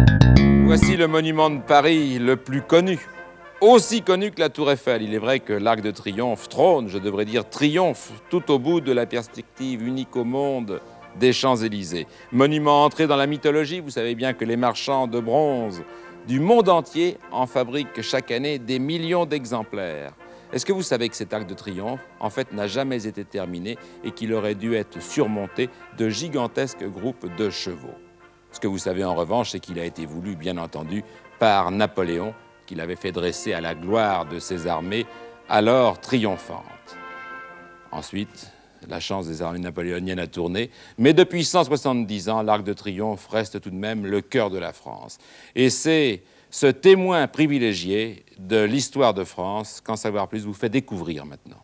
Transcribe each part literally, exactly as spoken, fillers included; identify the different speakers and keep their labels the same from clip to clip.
Speaker 1: Voici le monument de Paris le plus connu, aussi connu que la Tour Eiffel. Il est vrai que l'Arc de Triomphe trône, je devrais dire triomphe, tout au bout de la perspective unique au monde des Champs-Élysées. Monument entré dans la mythologie, vous savez bien que les marchands de bronze du monde entier en fabriquent chaque année des millions d'exemplaires. Est-ce que vous savez que cet Arc de Triomphe, en fait, n'a jamais été terminé et qu'il aurait dû être surmonté de gigantesques groupes de chevaux? Ce que vous savez en revanche, c'est qu'il a été voulu, bien entendu, par Napoléon, qu'il avait fait dresser à la gloire de ses armées, alors triomphantes. Ensuite, la chance des armées napoléoniennes a tourné, mais depuis cent soixante-dix ans, l'Arc de Triomphe reste tout de même le cœur de la France. Et c'est ce témoin privilégié de l'histoire de France qu'En Savoir Plus vous fait découvrir maintenant.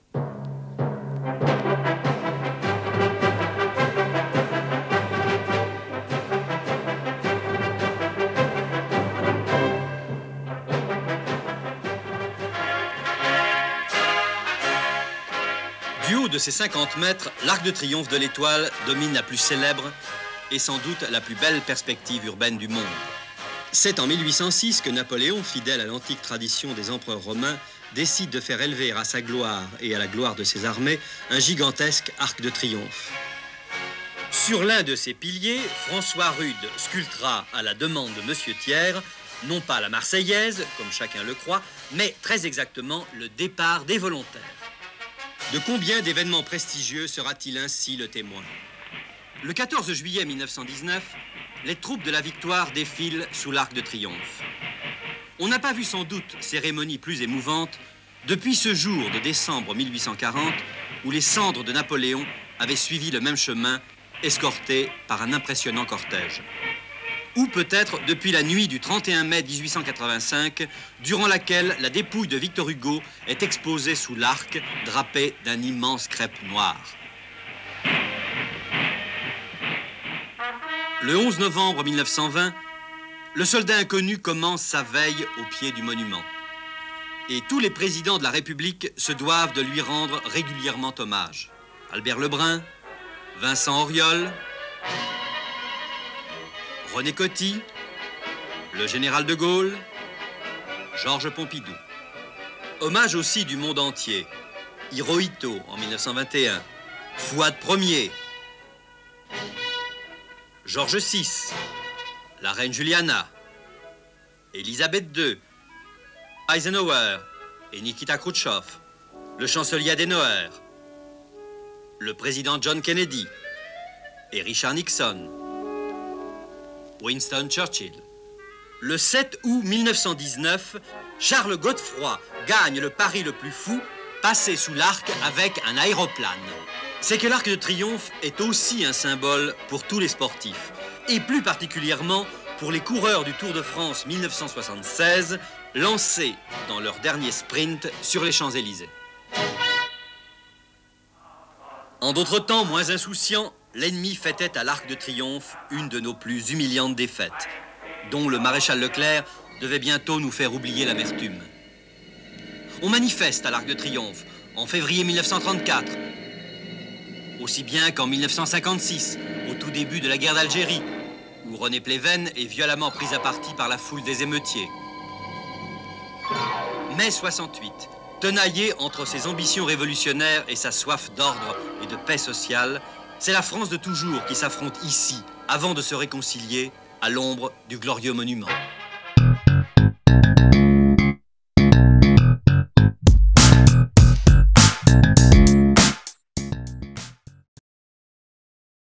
Speaker 2: Du haut de ses cinquante mètres, l'Arc de Triomphe de l'Étoile domine la plus célèbre et sans doute la plus belle perspective urbaine du monde. C'est en mille huit cent six que Napoléon, fidèle à l'antique tradition des empereurs romains, décide de faire élever à sa gloire et à la gloire de ses armées un gigantesque Arc de Triomphe. Sur l'un de ses piliers, François Rude sculptera à la demande de Monsieur Thiers, non pas la Marseillaise, comme chacun le croit, mais très exactement le départ des volontaires. De combien d'événements prestigieux sera-t-il ainsi le témoin? Le quatorze juillet mille neuf cent dix-neuf, les troupes de la victoire défilent sous l'Arc de Triomphe. On n'a pas vu sans doute cérémonie plus émouvante depuis ce jour de décembre mille huit cent quarante où les cendres de Napoléon avaient suivi le même chemin, escortées par un impressionnant cortège. Ou peut-être depuis la nuit du trente et un mai mille huit cent quatre-vingt-cinq, durant laquelle la dépouille de Victor Hugo est exposée sous l'arc, drapée d'un immense crêpe noir. Le onze novembre mille neuf cent vingt, le soldat inconnu commence sa veille au pied du monument. Et tous les présidents de la République se doivent de lui rendre régulièrement hommage. Albert Lebrun, Vincent Auriol, René Coty, le général de Gaulle, Georges Pompidou. Hommage aussi du monde entier. Hirohito en mille neuf cent vingt et un, Fouad Ier, Georges six, la reine Juliana, Élisabeth deux, Eisenhower et Nikita Khrouchtchev, le chancelier Adenauer, le président John Kennedy et Richard Nixon, Winston Churchill. Le sept août mille neuf cent dix-neuf, Charles Godefroy gagne le pari le plus fou, passer sous l'arc avec un aéroplane. C'est que l'Arc de Triomphe est aussi un symbole pour tous les sportifs, et plus particulièrement pour les coureurs du Tour de France mille neuf cent soixante-seize, lancés dans leur dernier sprint sur les Champs-Élysées. En d'autres temps moins insouciants, l'ennemi fêtait à l'Arc de Triomphe une de nos plus humiliantes défaites, dont le maréchal Leclerc devait bientôt nous faire oublier l'amertume. On manifeste à l'Arc de Triomphe en février mille neuf cent trente-quatre, aussi bien qu'en mille neuf cent cinquante-six, au tout début de la guerre d'Algérie, où René Pleven est violemment pris à partie par la foule des émeutiers. mai soixante-huit, tenaillé entre ses ambitions révolutionnaires et sa soif d'ordre et de paix sociale, c'est la France de toujours qui s'affronte ici, avant de se réconcilier à l'ombre du glorieux monument.